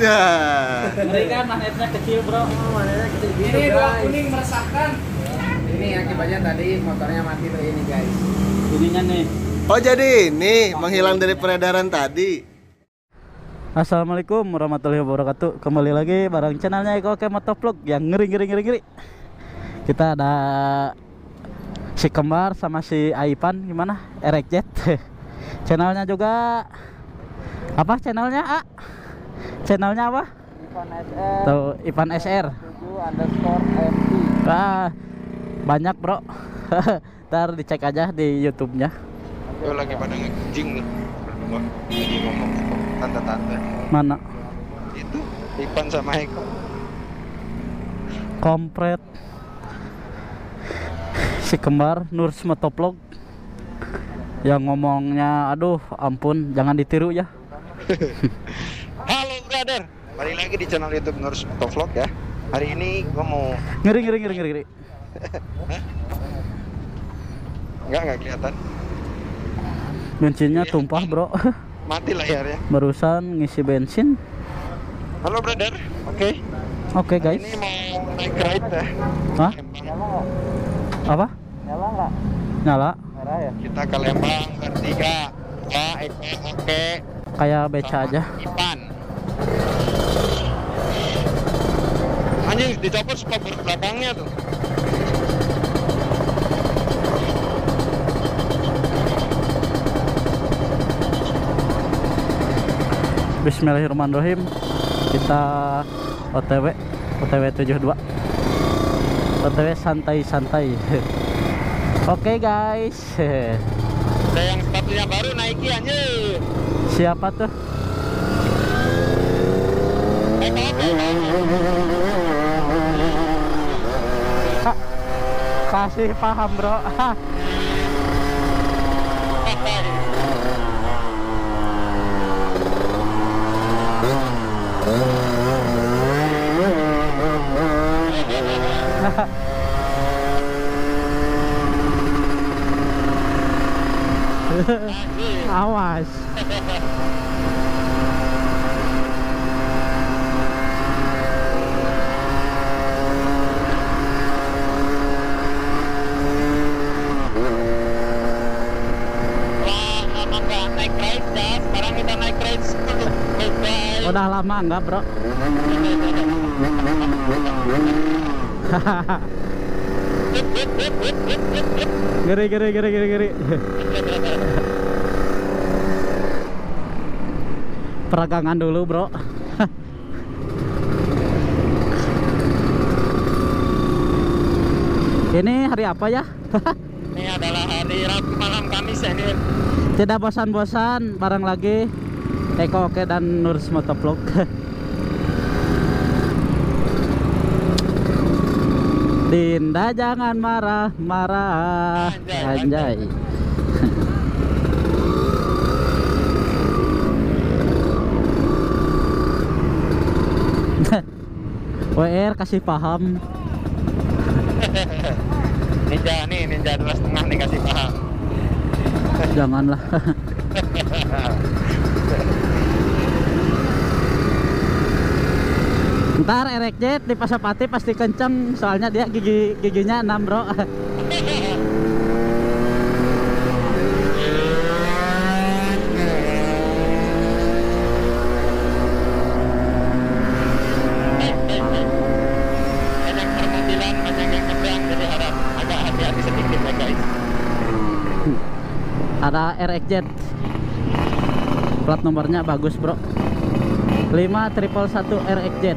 Nah. Ngeri kan magnetnya kecil, Bro. Magnetnya kecil gitu, Ini dua guys. kuning meresahkan. Ini akibatnya tadi motornya mati tuh ini, guys. Ininya nih. Oh jadi ini menghilang dari peredaran tadi. Assalamualaikum warahmatullahi wabarakatuh. Kembali lagi bareng channelnya Eko Oke Motovlog yang ngeri. Kita ada si kembar sama si Aipan, gimana? RXZ. Channelnya juga apa channelnya? Channelnya apa? Ivan SR. Tuh, Ivan SR. 7_MT. Wah, banyak, Bro. Ntar dicek aja di YouTube-nya. Yo lagi pada ngejing berdua lagi ngomong tante-tante. Mana? Itu Ipan sama Eko. Kompret. Si kembar Nurs Motovlog yang ngomongnya aduh ampun, jangan ditiru ya. Halo brother, balik lagi di channel YouTube Nurs Motovlog ya. Hari ini gua mau Ngeri. nggak kelihatan. Bensinnya tumpah, Bro. Mati layarnya. Barusan ngisi bensin. Halo brother, oke. Oke, guys. Ini mau naik ride ya. Hah? Apa? Nyala nggak? Nyala. Merah ya? Kita ke Lembang bertiga. Ya, Eko oke. Kayak beca aja. Ipan. Anjing dicopot spoiler belakangnya tuh. Bismillahirrahmanirrahim. Kita OTW 72. OTW santai-santai. Oke, guys. Ada yang sepatunya baru Nike anjir. Siapa tuh? Kasih paham, Bro. Awas. Naik ride ya. Sekarang kita naik ride 10. Udah lama enggak, Bro? Geri. Peragangan dulu, Bro. Ini hari apa ya? Ini adalah hari Rabu malam Kamis ya ini. Tidak bosan-bosan bareng lagi Eko Oke dan Nurs Motovlog. Dinda jangan marah. Anjay. WR kasih paham. Ninja 2,5 nih kasih paham. Janganlah. Ntar RXZ di Pasopati pasti kenceng, soalnya dia giginya 6, Bro. Banyak permobilan, banyak yang nyebrang, jadi harap agak hati-hati sedikit ya guys. Ada RXZ. Plat nomornya bagus, Bro. 5111 RXZ.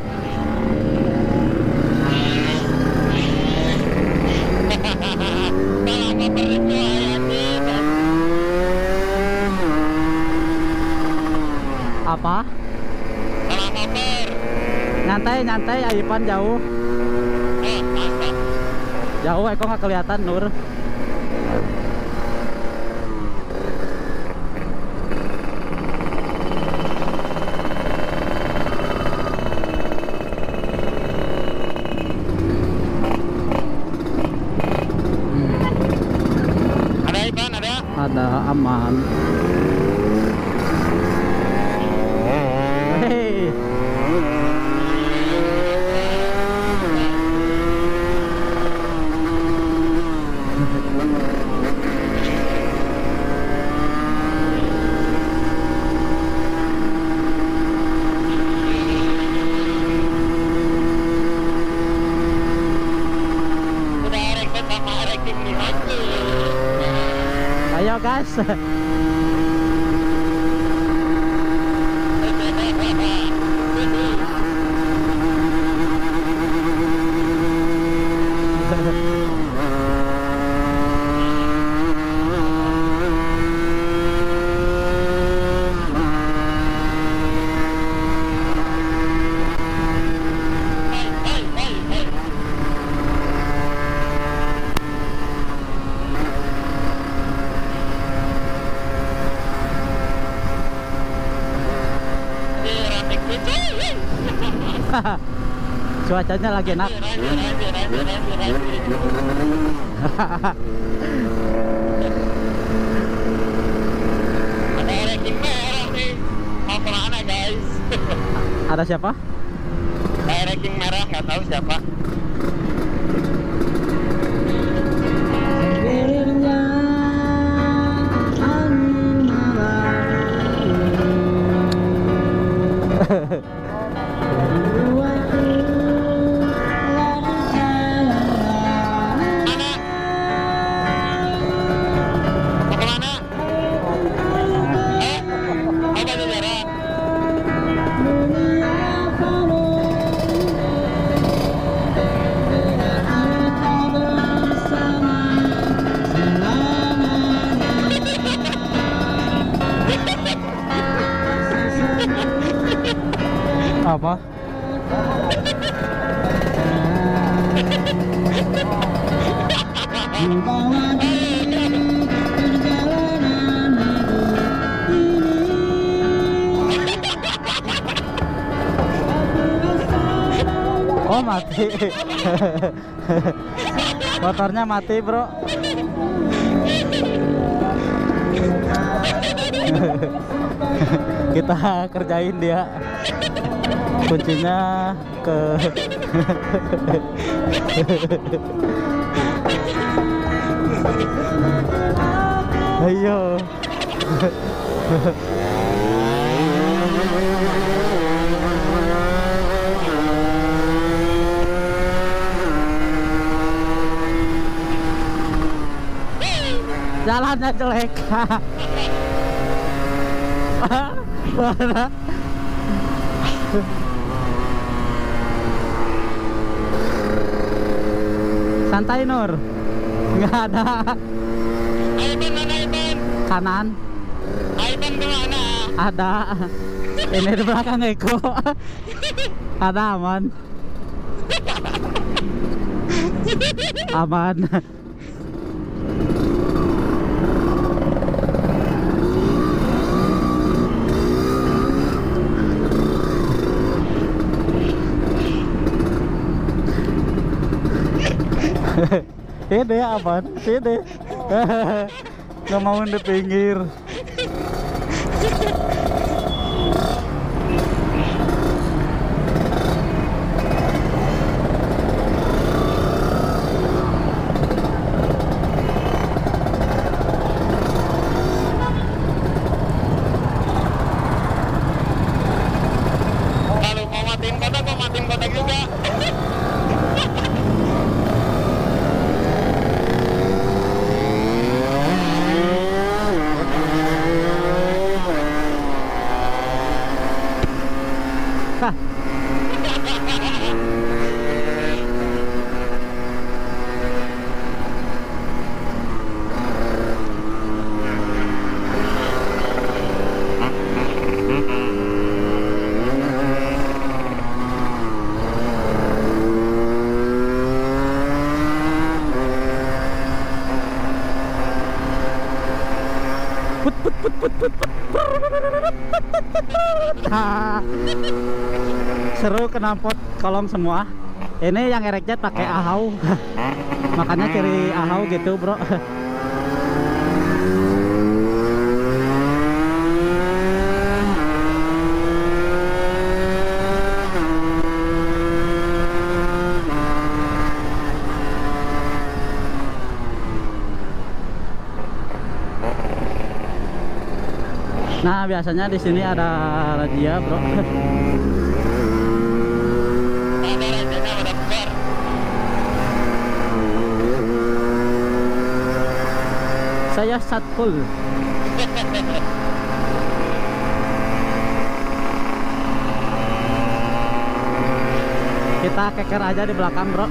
Apa? Salah motor. Nyantai Aipan jauh. Jauh Eko nggak kelihatan, Nur. Ada Ipan, ada. Ada aman. Hei. Ayo guys. Cuacanya lagi enak. Ada ranking merah nih. Mau kemana guys? Ada siapa? Ada ranking merah, nggak tahu siapa. Apa? Oh mati. Motornya mati bro. Kita kerjain dia. Kuncinya ke ayo. Jalannya jelek. Mana? Santai Nur, nggak ada. Aiban mana Aiban? Kanan Aiban kemana? ada. Ini di belakang Eko. Ada aman. Aman. Ini ya aman, ini nggak mau di pinggir. Kalau mau matiin kotak juga. Seru knalpot kolong semua. Ini yang erekjet pakai ahau. Makanya ciri ahau gitu bro. Nah biasanya di sini ada razia bro. Ada razianya udah bubar. Saya Satkul. Kita keker aja di belakang, bro.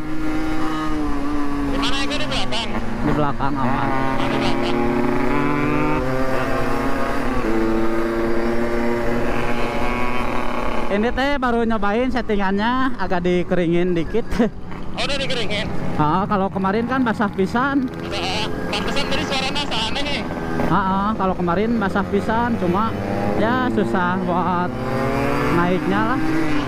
Di mana itu di belakang? Di belakang aman. Di belakang. Ini teh baru nyobain settingannya, agak dikeringin dikit. Oh, udah dikeringin. Kalau kemarin kan basah pisan. Pantesan dari suaranya aneh nih. Kalau kemarin basah pisan, cuma ya susah buat naiknya lah.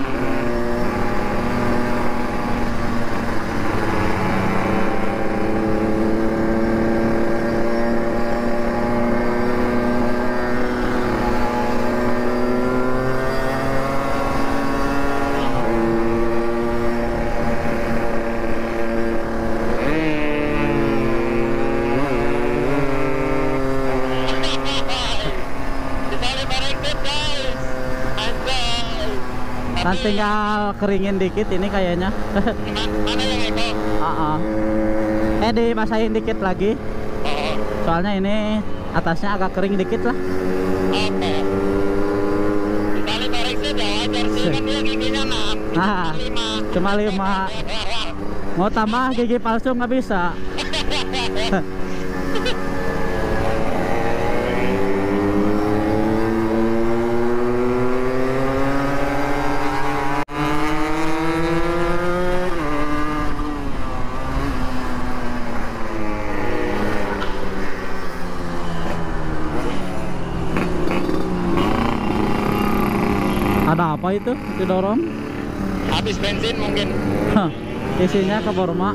Kan tinggal keringin dikit ini kayaknya. Mana yang Eko? Dibasahin dikit lagi. Oh, Soalnya ini atasnya agak kering dikit lah. oke. Dikali koreksi udah wajar sih, kan dia giginya 6. Nah, cuma 5. Mau tambah gigi palsu nggak bisa. Ada apa itu didorong? Habis bensin mungkin. Isinya ke Borma.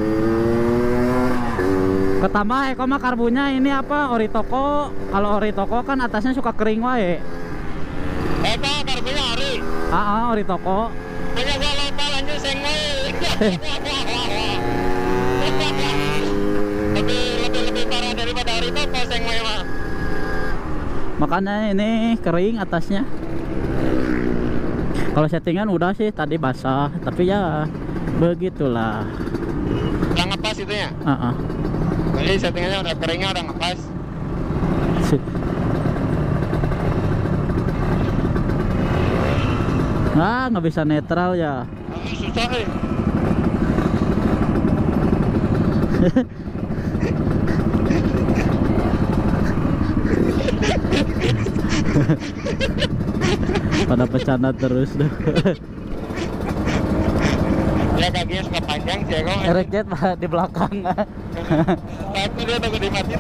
Ketambah Eko mah karbunya ini apa? Ori toko. Kalau ori toko kan atasnya suka kering wae. Eko karbunya ori. Ori toko. Punya gua lokal lanjut sengwe. lebih parah daripada ori toko sengwe mah. Makanya ini kering atasnya. Kalau settingan udah sih tadi basah, tapi ya begitulah. Udah ngepas itunya. Jadi Jadi settingannya udah keringnya udah ngepas. nggak bisa netral ya. Susah eh. Pada bercanda terus dah. Ya kakinya suka panjang sih Eko. Erek jet di belakang. Tapi dia takut dimatiin.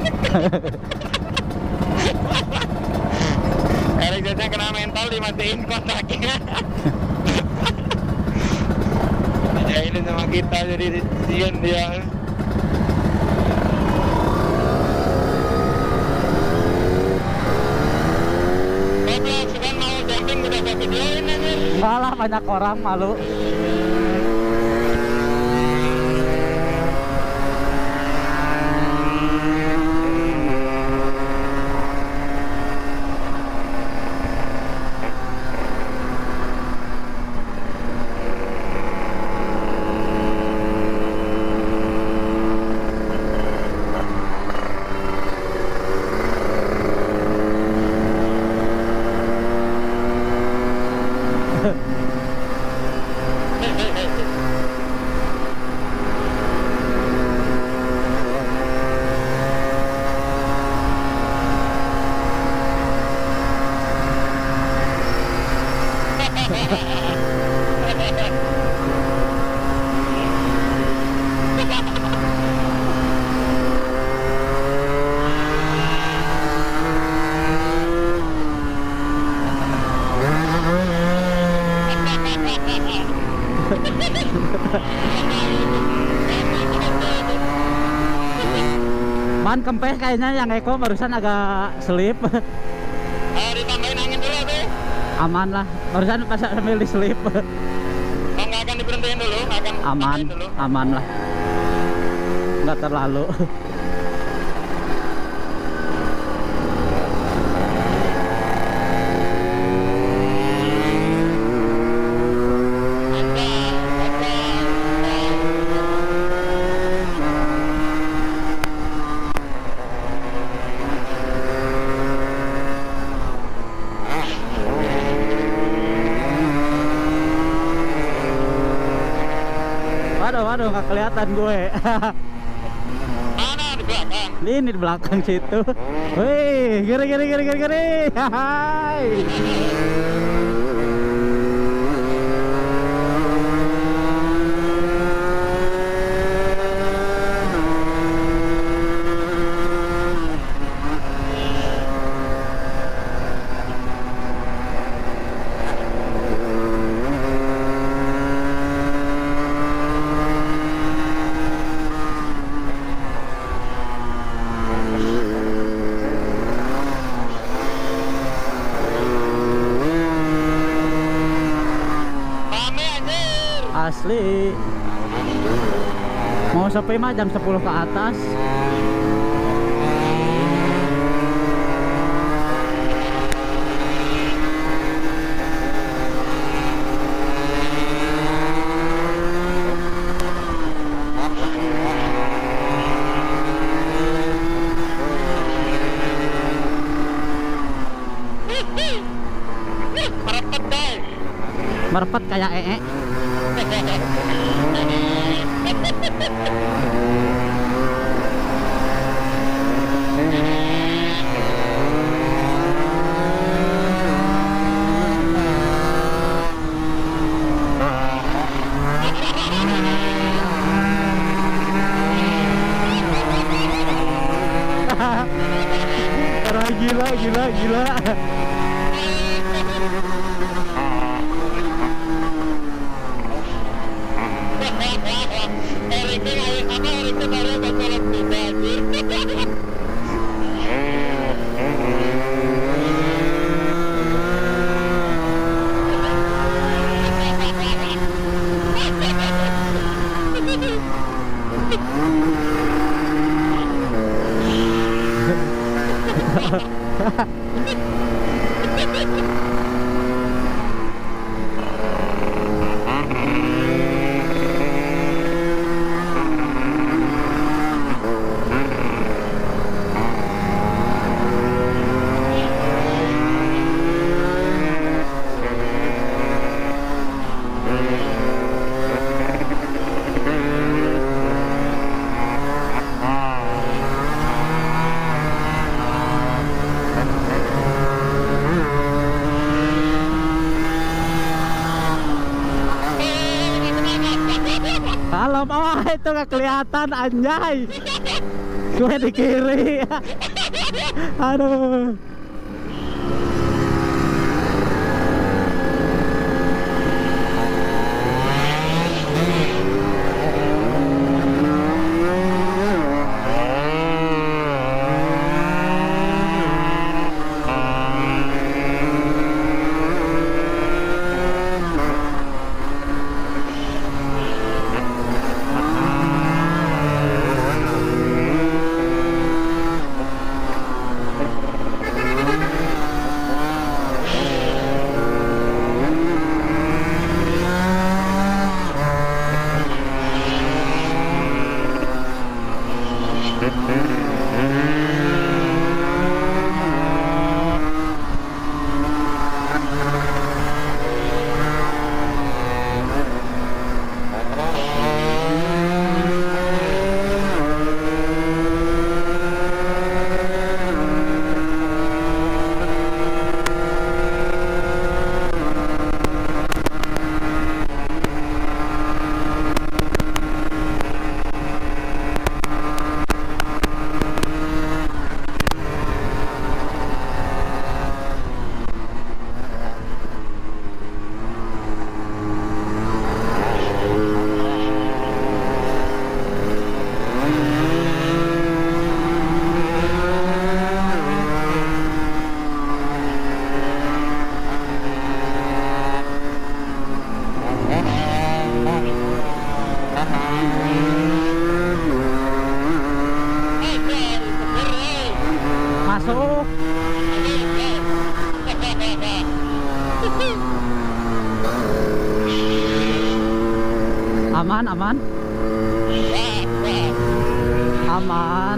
Erek jetnya kena mental dimatiin kontaknya. Ya ini sama kita jadi sian dia. Goblok, sekarang mau jumping udah saya videoin aja. Enggak lah, banyak orang malu. Ban kempes kayaknya yang Eko barusan agak selip. Ditambahin angin dulu tuh. Aman lah, barusan pas sambil diselip. Oh, nggak akan diberhentiin dulu, akan Aman, ditambahin dulu. aman lah. Nggak terlalu. Aduh, nggak kelihatan gue. Mana di belakang? Ini di belakang situ. Wih, giri. Hai. Rame anjir. Asli. Mau sampai mah jam 10 ke atas. Merepet deh. Merpet kayak gila. Kalau oh itu nggak kelihatan anjay. Gue di kiri. Aduh. Masuk. Aman, aman. Aman.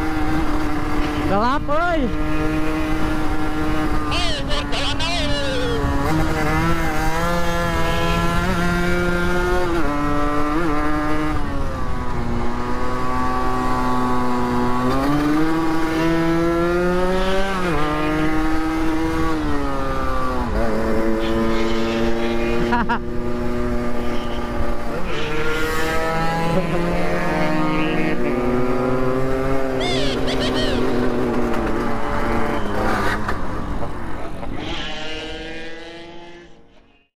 Gelap, oi.